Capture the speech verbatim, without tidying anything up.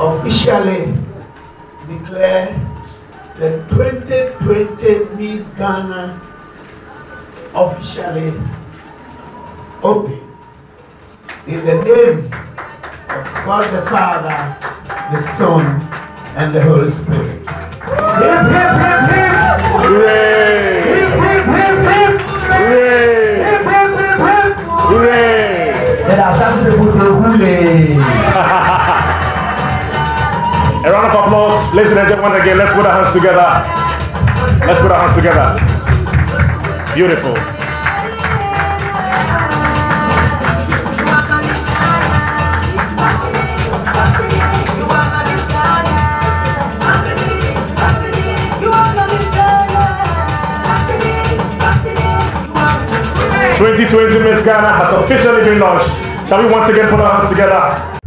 officially declare the twenty twenty Miss Ghana officially open. In the name of God the Father, the Son, and the Holy Spirit. Hip, hip, hip, hip! Hooray! Hip, hip, hip, hip! Hooray! Hip, hip, hip, hip! Hooray! There are some people say hooray! A round of applause, ladies and gentlemen. Again, let's put our hands together. Let's put our hands together. Beautiful. twenty twenty Miss Ghana has officially been launched. Shall we once again put our hands together?